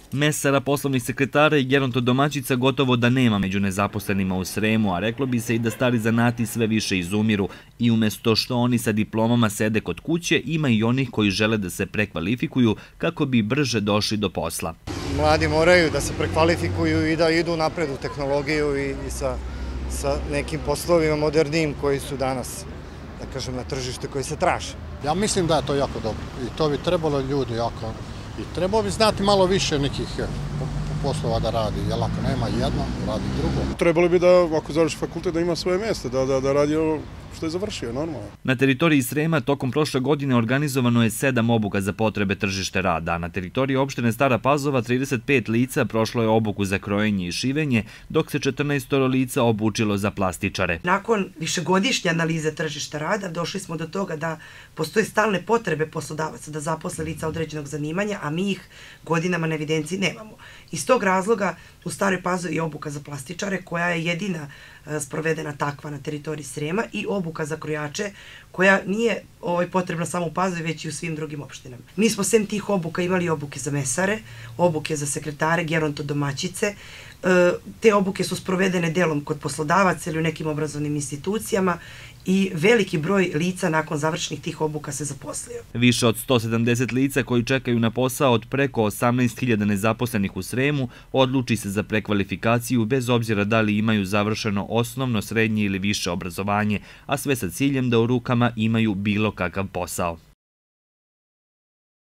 Mesara, poslovnih sekretara i gerontodomaćica gotovo da nema među nezaposlenima u Sremu, a reklo bi se i da stari zanati sve više izumiru i umjesto što oni sa diplomama sede kod kuće, ima i onih koji žele da se prekvalifikuju kako bi brže došli do posla. Mladi moraju da se prekvalifikuju i da idu napred u tehnologiju i sa nekim poslovima modernijim koji su danas, da kažem, na tržištu koji se traže. Ja mislim da je to jako dobro i to bi trebalo ljudi jako. I trebao bi znati malo više nekih poslova da radi, jer ako nema jedno, radi drugo. Trebalo bi da, ako završi fakultet, da ima svoje mjesto, da radi ovo što je završio, normalno. Na teritoriji Srema tokom prošle godine organizovano je 7 obuka za potrebe tržište rada, a na teritoriji opštine Stara Pazova 35 lica prošlo je obuku za krojenje i šivenje, dok se 14 lica obučilo za plastičare. Nakon višegodišnje analize tržišta rada došli smo do toga da postoje stalne potrebe poslodavaca da zaposle lica određenog zanimanja, a mi ih godinama na evidenciji nemamo. Iz tog razloga u Staroj Pazovi je obuka za plastičare koja je jedina sprovedena takva na teritoriji Srema i obuka za krojače koja nije potrebna samo u Pazovi već i u svim drugim opštinama. Mi smo sem tih obuka imali obuke za mesare, obuke za sekretare, gerontodomaćice. Te obuke su sprovedene delom kod poslodavaca ili u nekim obrazovnim institucijama i veliki broj lica nakon završenih tih obuka se zaposlio. Više od 170 lica koji čekaju na posao od preko 18.000 nezaposlenih u Sremu odluči se za prekvalifikaciju bez obzira da li imaju završeno osnovno, srednje ili više obrazovanje, a sve sa ciljem da u rukama imaju bilo kakav posao.